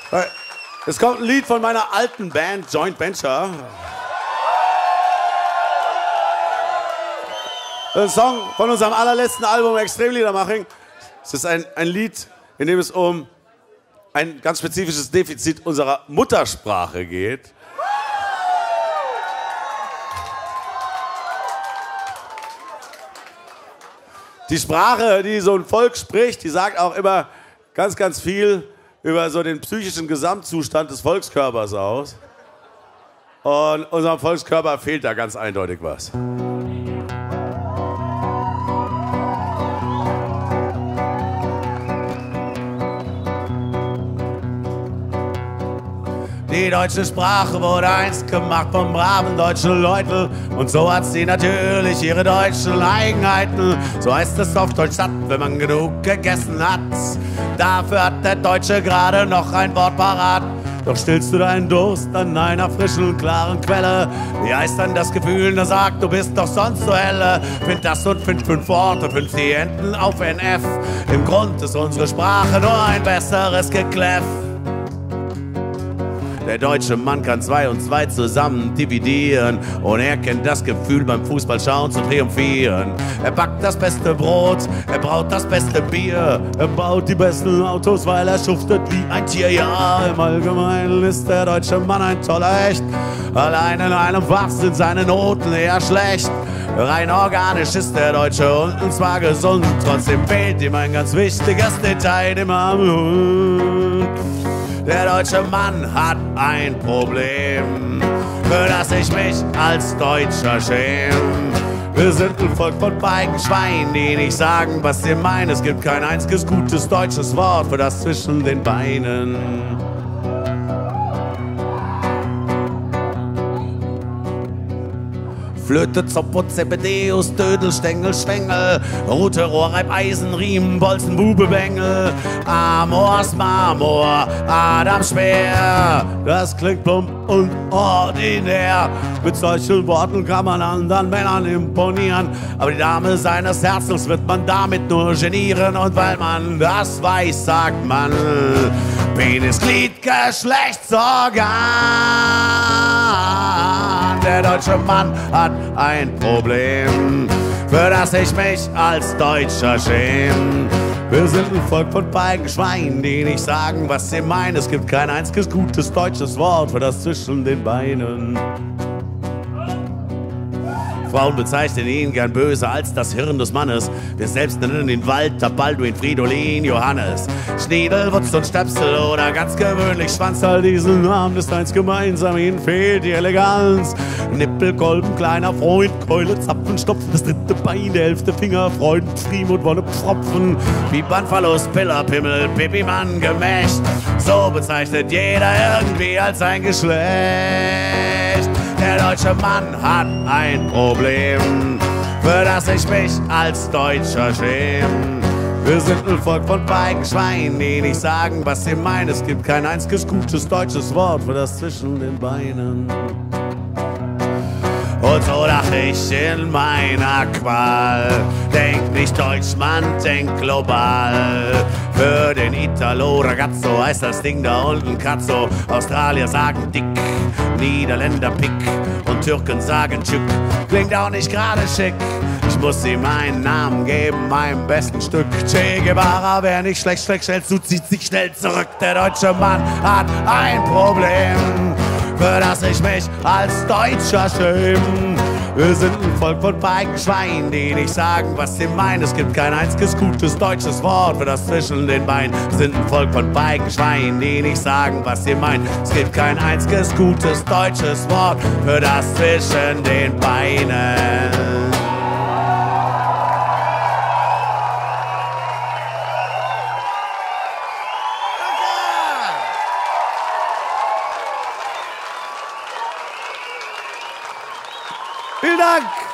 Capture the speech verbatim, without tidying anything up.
Es kommt ein Lied von meiner alten Band Joint Venture. Ein Song von unserem allerletzten Album Extremliedermaching. Es ist ein, ein Lied, in dem es um ein ganz spezifisches Defizit unserer Muttersprache geht. Die Sprache, die so ein Volk spricht, die sagt auch immer ganz, ganz viel über so den psychischen Gesamtzustand des Volkskörpers aus. Und unserem Volkskörper fehlt da ganz eindeutig was. Die deutsche Sprache wurde einst gemacht von braven deutschen Leuten. Und so hat sie natürlich ihre deutschen Eigenheiten. So heißt es auf Deutsch satt, wenn man genug gegessen hat. Dafür hat der Deutsche gerade noch ein Wort parat. Doch stillst du deinen Durst an einer frischen, klaren Quelle? Wie heißt dann das Gefühl, das sagt, du bist doch sonst so helle? Find das und find fünf Worte, fünf die Enden auf N F. Im Grund ist unsere Sprache nur ein besseres Gekläff. Der deutsche Mann kann zwei und zwei zusammen dividieren und er kennt das Gefühl beim Fußballschauen zu triumphieren. Er backt das beste Brot, er braut das beste Bier, er baut die besten Autos, weil er schuftet wie ein Tier. Ja, im Allgemeinen ist der deutsche Mann ein toller Hecht. Allein in einem Fach sind seine Noten eher schlecht. Rein organisch ist der Deutsche und zwar gesund. Trotzdem fehlt ihm ein ganz wichtiges Detail, dem armen Hund. Der deutsche Mann hat ein Problem, für das ich mich als Deutscher schäme. Wir sind ein Volk von Beigenschweinen, die nicht sagen, was sie meinen. Es gibt kein einziges gutes deutsches Wort für das zwischen den Beinen. Flöte, Zoppo, Zebedeus, Dödel, Stängel, Schwengel, Rute, Rohrreib, Eisen, Riemen, Bolzen, Bube, Bengel, Amors, Marmor, Adam, Speer. Das klingt plump und ordinär. Mit solchen Worten kann man anderen Männern imponieren. Aber die Dame seines Herzens wird man damit nur genieren. Und weil man das weiß, sagt man Penis, Glied, Geschlechtsorgan. Der deutsche Mann hat ein Problem, für das ich mich als Deutscher schäme. Wir sind ein Volk von Beigenschweinen, die nicht sagen, was sie meinen. Es gibt kein einziges gutes deutsches Wort für das zwischen den Beinen. Frauen bezeichnen ihn gern böse als das Hirn des Mannes. Wir selbst nennen ihn Walter, Balduin, Fridolin, Johannes. Schniedel, Wutz und Stöpsel oder ganz gewöhnlich Schwanz. All diesen Namen ist eins gemeinsam, ihnen fehlt die Eleganz. Nippel, Kolben, kleiner Freund, Keule, Zapfen, Stopfen, das dritte Bein, der elfte Finger, Freund, Friem und Wolle, Pfropfen. Viepernverlust, Piller, Pimmel, Pipimann, Gemächt. So bezeichnet jeder irgendwie als ein Geschlecht. Der deutsche Mann hat ein Problem, für das ich mich als Deutscher schäme. Wir sind ein Volk von Beigenschweinen, die nicht sagen, was sie meinen. Es gibt kein einziges gutes deutsches Wort für das zwischen den Beinen. Und so dach ich in meiner Qual, denk nicht deutsch, man denkt global. Für den Italo Ragazzo heißt das Ding da unten Katzo. Australier sagen dick, Niederländer pick und Türken sagen tschück. Klingt auch nicht gerade schick, ich muss ihm meinen Namen geben, meinem besten Stück. Che Guevara wär nicht schlecht, schlecht, schnell zu, zieht sich schnell zurück. Der deutsche Mann hat ein Problem, für das ich mich als Deutscher schäme. Wir sind ein Volk von Beigenschweinen, die nicht sagen, was sie meinen. Es gibt kein einziges gutes deutsches Wort für das zwischen den Beinen. Wir sind ein Volk von Beigenschweinen, die nicht sagen, was sie meinen. Es gibt kein einziges gutes deutsches Wort für das zwischen den Beinen. Vielen Dank!